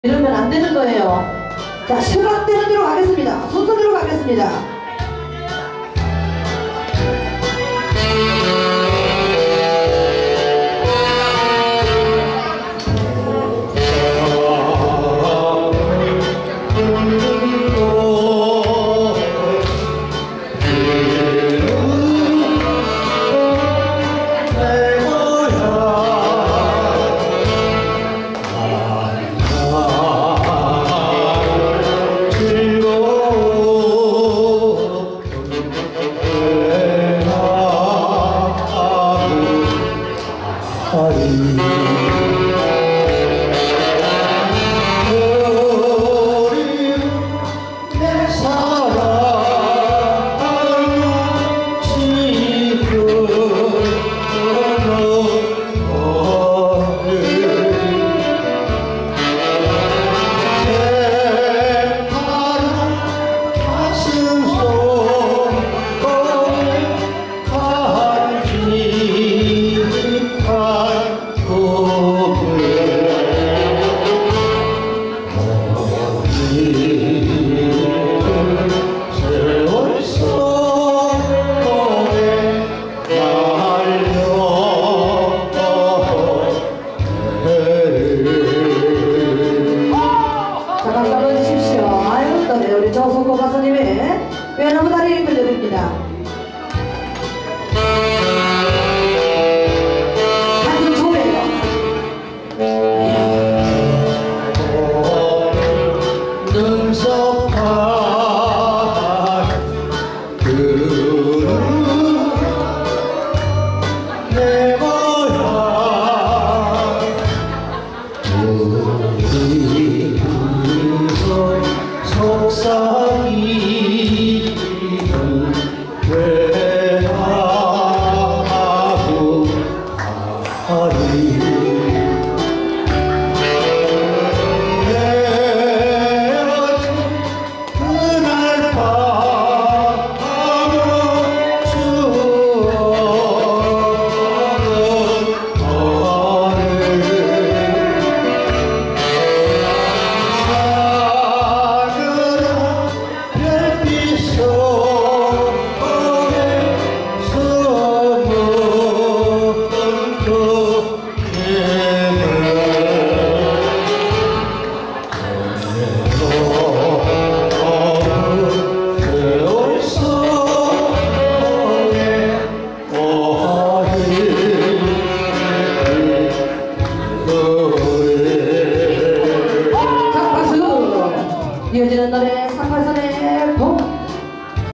이러면 안 되는 거예요. 자, 시간되는 대로 가겠습니다. 순서대로 가겠습니다. 우리 조성모 가수님의 외나무 다리 들려드립니다. 한숨 좋아요. 능석한 내 고향 속삭이는 외나무 다리 헤어진 그날 밤으로 추억은 이어지는 노래 3파선의